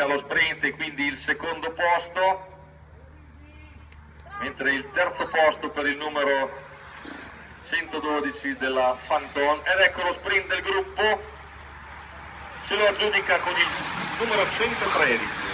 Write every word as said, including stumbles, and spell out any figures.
allo sprint e quindi il secondo posto, mentre il terzo posto per il numero centododici della Phantom, ed ecco lo sprint del gruppo, se lo aggiudica con il numero centotredici.